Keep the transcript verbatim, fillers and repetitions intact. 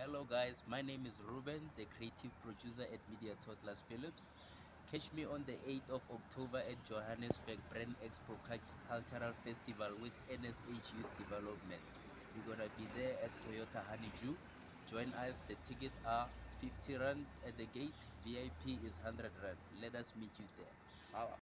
Hello guys, my name is Reuben, the creative producer at Media Toddlers Philips. Catch me on the eighth of October at Johannesburg Brand Expo Cultural Festival with N S H Youth Development. We're gonna be there at Toyota Honeydew. Join us. The ticket are fifty rand at the gate. V I P is one hundred rand. Let us meet you there. Power.